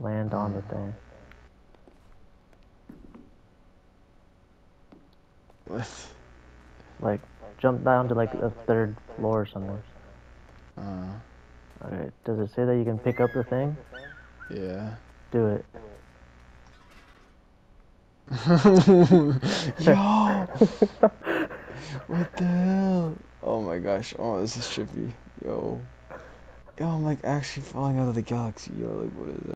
land on the thing. What? Like, jump down to like the 3rd floor or something. Okay, does it say that you can pick up the thing? Yeah. Do it. Yo! What the hell? Oh my gosh. Oh, this is trippy. Yo. Yo, I'm like actually falling out of the galaxy. Yo, like what is that?